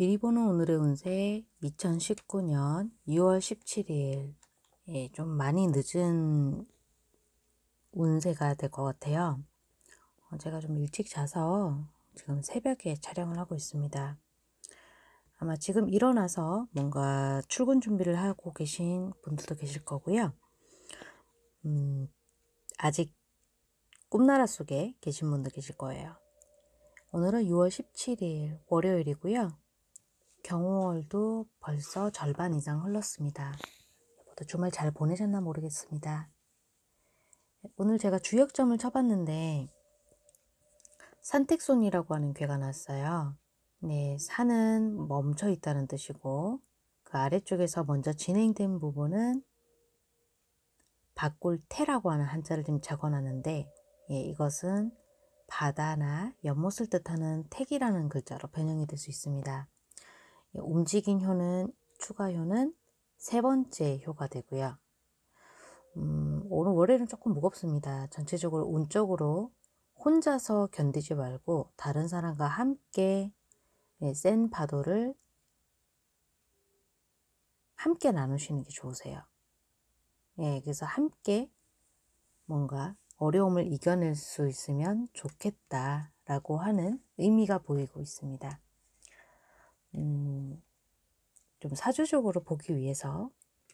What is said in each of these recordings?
미리 보는 오늘의 운세 2019년 2월 17일. 좀 많이 늦은 운세가 될 것 같아요. 제가 좀 일찍 자서 지금 새벽에 촬영을 하고 있습니다. 아마 지금 일어나서 뭔가 출근 준비를 하고 계신 분들도 계실 거고요. 아직 꿈나라 속에 계신 분도 계실 거예요. 오늘은 6월 17일 월요일이고요. 경호월도 벌써 절반 이상 흘렀습니다. 모두 주말 잘 보내셨나 모르겠습니다. 오늘 제가 주역점을 쳐봤는데 산택손이라고 하는 괴가 났어요. 네, 산은 멈춰 있다는 뜻이고 그 아래쪽에서 먼저 진행된 부분은 바꿀태라고 하는 한자를 좀 적어놨는데 이것은 바다나 연못을 뜻하는 택이라는 글자로 변형이 될 수 있습니다. 움직인 효는 추가효는 세 번째 효가 되고요. 오늘 월요일은 조금 무겁습니다. 전체적으로 운적으로 혼자서 견디지 말고 다른 사람과 함께 센 파도를 함께 나누시는 게 좋으세요. 그래서 함께 뭔가 어려움을 이겨낼 수 있으면 좋겠다라고 하는 의미가 보이고 있습니다. 좀 사주적으로 보기 위해서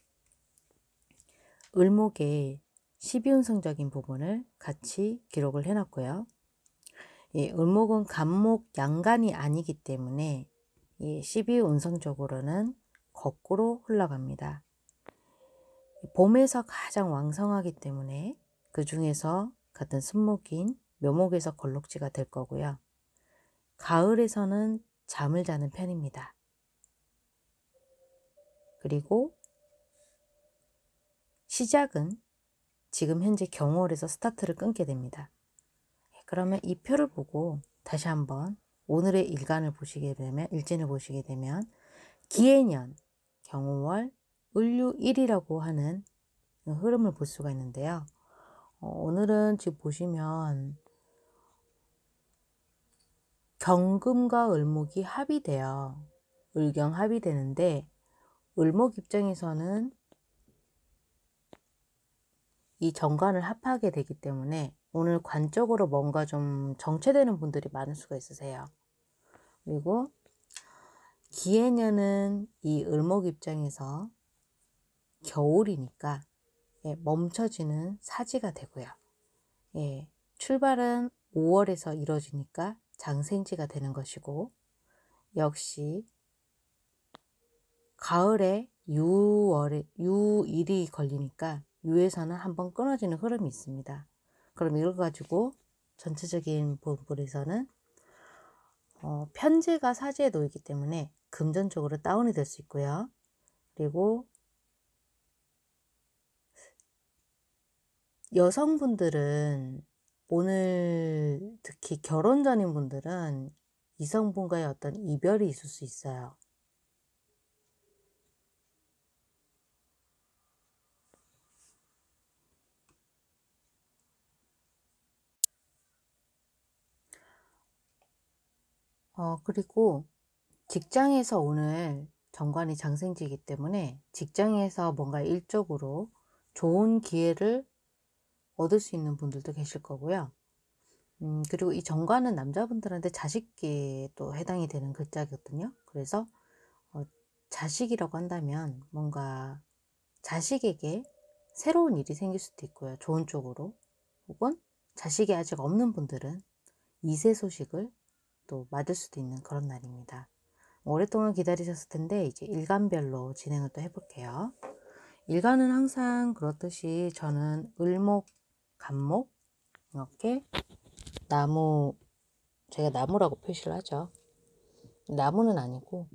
을목의 12운성적인 부분을 같이 기록을 해놨고요. 을목은 간목 양간이 아니기 때문에 12운성적으로는 거꾸로 흘러갑니다. 봄에서 가장 왕성하기 때문에 그 중에서 같은 순목인 묘목에서 걸록지가 될 거고요. 가을에서는 잠을 자는 편입니다. 그리고 시작은 지금 현재 경월에서 스타트를 끊게 됩니다. 그러면 이 표를 보고 다시 한번 오늘의 일간을 보시게 되면, 일진을 보시게 되면 기해년, 경호월, 을류일이라고 하는 흐름을 볼 수가 있는데요. 오늘은 지금 보시면 경금과 을목이 합이 돼요. 을경 합이 되는데 을목 입장에서는 이 정관을 합하게 되기 때문에 오늘 관적으로 뭔가 좀 정체되는 분들이 많을 수가 있으세요. 그리고 기해년은 이 을목 입장에서 겨울이니까 멈춰지는 사지가 되고요. 출발은 5월에서 이루어지니까 장생지가 되는 것이고, 역시 가을에 유일이 걸리니까 유에서는 한번 끊어지는 흐름이 있습니다. 그럼 이걸 가지고 전체적인 부분에서는 편제가 사지에 놓이기 때문에 금전적으로 다운이 될 수 있고요. 그리고 여성분들은 오늘 특히 결혼 전인 분들은 이성분과의 어떤 이별이 있을 수 있어요. 그리고 직장에서 오늘 정관이 장생지이기 때문에 직장에서 뭔가 일적으로 좋은 기회를 얻을 수 있는 분들도 계실 거고요. 그리고 이 정관은 남자분들한테 자식에 또 해당이 되는 글자거든요. 그래서 자식이라고 한다면 뭔가 자식에게 새로운 일이 생길 수도 있고요. 좋은 쪽으로. 혹은 자식이 아직 없는 분들은 이세 소식을 또 맞을 수도 있는 그런 날입니다. 오랫동안 기다리셨을 텐데 이제 일간별로 진행을 또 해볼게요. 일간은 항상 그렇듯이 저는 을목, 간목 이렇게 나무, 제가 나무라고 표시를 하죠. 나무는 아니고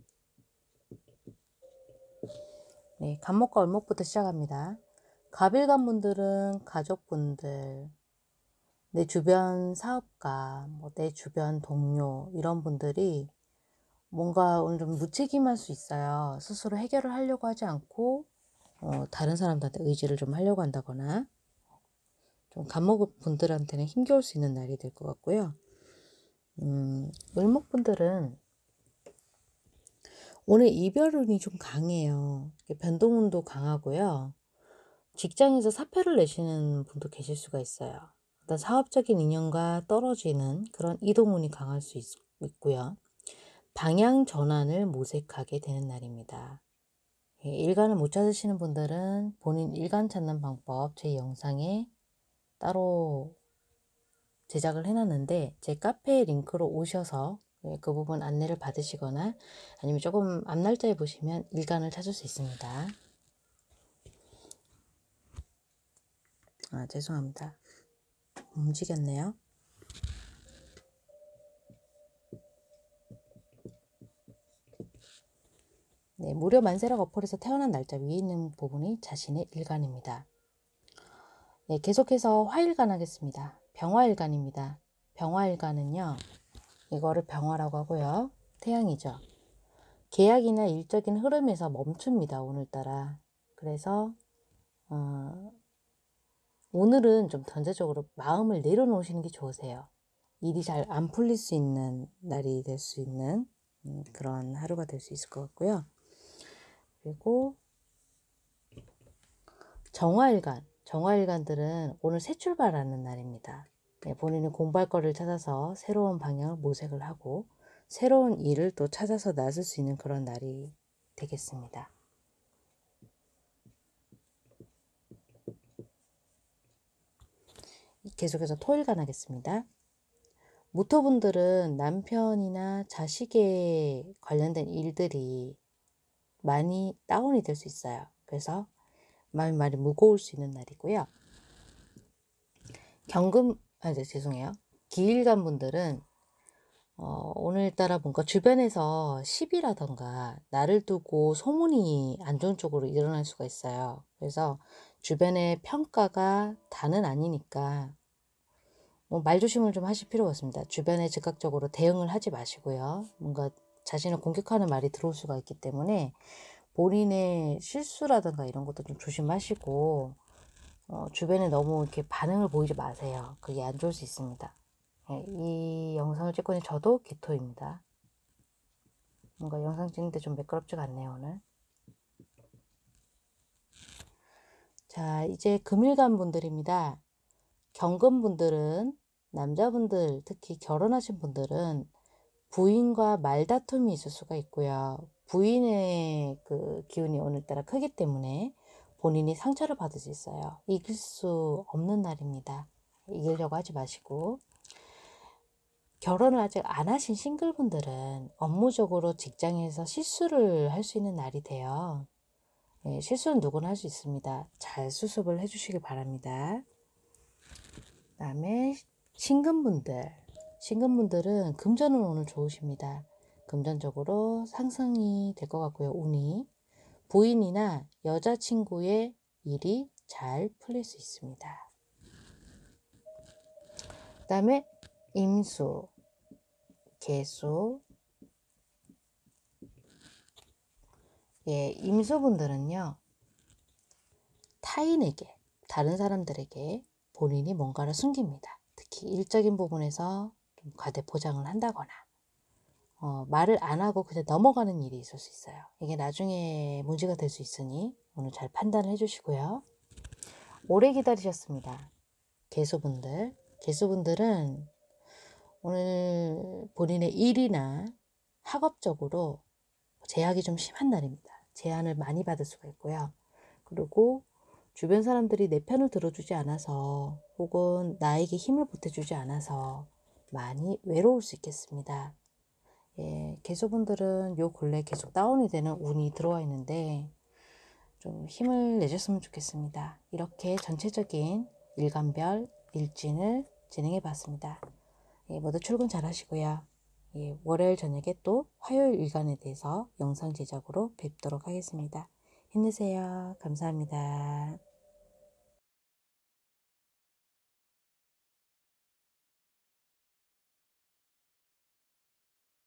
간목과 을목부터 시작합니다. 갑일간 분들은 가족분들, 내 주변 사업가, 내 주변 동료 이런 분들이 뭔가 오늘 좀 무책임할 수 있어요. 스스로 해결을 하려고 하지 않고 다른 사람들한테 의지를 좀 하려고 한다거나 좀 간목 분들한테는 힘겨울 수 있는 날이 될 것 같고요. 을목 분들은 오늘 이별운이 좀 강해요. 변동운도 강하고요. 직장에서 사표를 내시는 분도 계실 수가 있어요. 어떤 사업적인 인연과 떨어지는 그런 이동운이 강할 수 있고요. 방향 전환을 모색하게 되는 날입니다. 일간을 못 찾으시는 분들은 본인 일간 찾는 방법 제 영상에 따로 제작을 해놨는데 제 카페 링크로 오셔서 그 부분 안내를 받으시거나 아니면 조금 앞 날짜에 보시면 일간을 찾을 수 있습니다. 아, 죄송합니다. 움직였네요. 네, 무료 만세력 어플에서 태어난 날짜 위에 있는 부분이 자신의 일간입니다. 네, 계속해서 화일간 하겠습니다. 병화일간입니다. 병화일간은요, 이거를 병화라고 하고요. 태양이죠. 계약이나 일적인 흐름에서 멈춥니다. 오늘따라. 그래서 오늘은 좀 전체적으로 마음을 내려놓으시는 게 좋으세요. 일이 잘 안 풀릴 수 있는 날이 될 수 있는 그런 하루가 될 수 있을 것 같고요. 그리고 정화일간들은 오늘 새 출발하는 날입니다. 네, 본인이 공부할 거를 찾아서 새로운 방향을 모색을 하고 새로운 일을 또 찾아서 나설 수 있는 그런 날이 되겠습니다. 계속해서 토일간 하겠습니다. 무토분들은 남편이나 자식에 관련된 일들이 많이 다운이 될 수 있어요. 그래서 마음이 많이 무거울 수 있는 날이고요. 죄송해요. 기일간 분들은 오늘따라 뭔가 주변에서 시비라던가 나를 두고 소문이 안 좋은 쪽으로 일어날 수가 있어요. 그래서 주변의 평가가 다는 아니니까 말조심을 좀 하실 필요가 있습니다. 주변에 즉각적으로 대응을 하지 마시고요. 뭔가 자신을 공격하는 말이 들어올 수가 있기 때문에 본인의 실수라든가 이런 것도 좀 조심하시고 주변에 너무 이렇게 반응을 보이지 마세요. 그게 안 좋을 수 있습니다. 예, 이 영상을 찍고 있는 저도 기토입니다. 뭔가 영상 찍는데 좀 매끄럽지가 않네요, 오늘. 자, 이제 금일간 분들입니다. 경금 분들은, 남자분들, 특히 결혼하신 분들은 부인과 말다툼이 있을 수가 있고요. 부인의 그 기운이 오늘따라 크기 때문에 본인이 상처를 받을 수 있어요. 이길 수 없는 날입니다. 이기려고 하지 마시고. 결혼을 아직 안 하신 싱글분들은 업무적으로 직장에서 실수를 할 수 있는 날이 돼요. 예, 실수는 누구나 할 수 있습니다. 잘 수습을 해주시길 바랍니다. 그 다음에 신금분들은 금전은 오늘 좋으십니다. 금전적으로 상승이 될 것 같고요. 운이 부인이나 여자친구의 일이 잘 풀릴 수 있습니다. 그 다음에 임수, 개수. 예, 임수분들은요, 타인에게, 다른 사람들에게 본인이 뭔가를 숨깁니다. 특히 일적인 부분에서 좀 과대 포장을 한다거나 말을 안 하고 그냥 넘어가는 일이 있을 수 있어요. 이게 나중에 문제가 될 수 있으니 오늘 잘 판단을 해주시고요. 오래 기다리셨습니다. 개수분들은 오늘 본인의 일이나 학업적으로 제약이 좀 심한 날입니다. 제한을 많이 받을 수가 있고요. 그리고 주변 사람들이 내 편을 들어주지 않아서 혹은 나에게 힘을 보태주지 않아서 많이 외로울 수 있겠습니다. 예, 개수분들은 요 근래 계속 다운이 되는 운이 들어와 있는데 좀 힘을 내줬으면 좋겠습니다. 이렇게 전체적인 일간별 일진을 진행해 봤습니다. 예, 모두 출근 잘 하시고요. 예, 월요일 저녁에 또 화요일 일간에 대해서 영상 제작으로 뵙도록 하겠습니다. 힘내세요. 감사합니다.